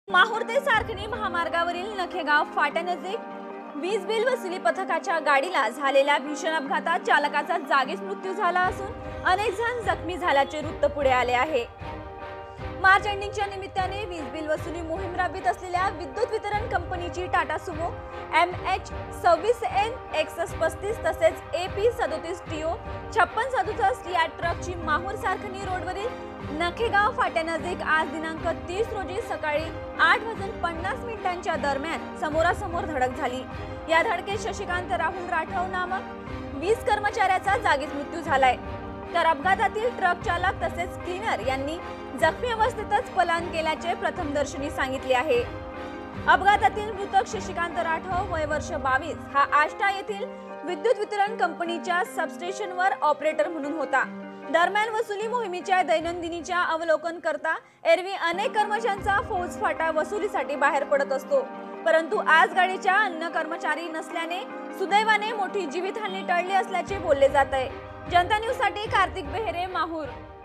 माहूर ते सारखणी महामार्गावरील नखेगाव फाट्यानजीक वीज बिल वसुली पथकाच्या गाडीला झालेल्या भीषण अपघातात चालकाचा जागीच मृत्यू झाला असून अनेक जण जखमी झाल्याचे वृत्त पुढे आले आहे। मार्च एंडिंगच्या निमित्ताने वीज बिल वसुली मोहीम राबवित असलेल्या विद्युत वितरण कंपनीची टाटा सुमो MH26N XS35 तसेच AP37TO 5667 या ट्रकची माहूर सारखणी रोडवरील नखेगाव फाट्यानजीक आज दिनांक 30 रोजी सकाळी 8:50 दरम्यान समोरासमोर धडक झाली। या धडकेत शशिकांत राहुल राठव नामक वीज कर्मचाऱ्याचा जागीच मृत्यू झालाय, तर अपघातातील ट्रक चालक तसेच क्लीनर यांनी जखमी अवस्थेतच पलायन केल्याचे प्रथमदर्शनी सांगितले आहे। अपघातातील मृतक शशिकांत राठव वय वर्ष 22 हा आष्टा येथील विद्युत वितरण कंपनीच्या सबस्टेशनवर ऑपरेटर म्हणून होता। दरम्यान वसुली मोहिमेच्या दैनंदिनीच्या अवलोकन करता एरवी अनेक कर्मचाऱ्यांचा फौज फाटा वसुलीसाठी बाहेर पडत असतो, परंतु आज गाडीच्या अन्य कर्मचारी नसल्याने सुदैवाने मोठी जीवितहानी टळली असल्याचे बोलले जात आहे। जनता न्यूज साठी कार्तिक बेहरे, माहूर।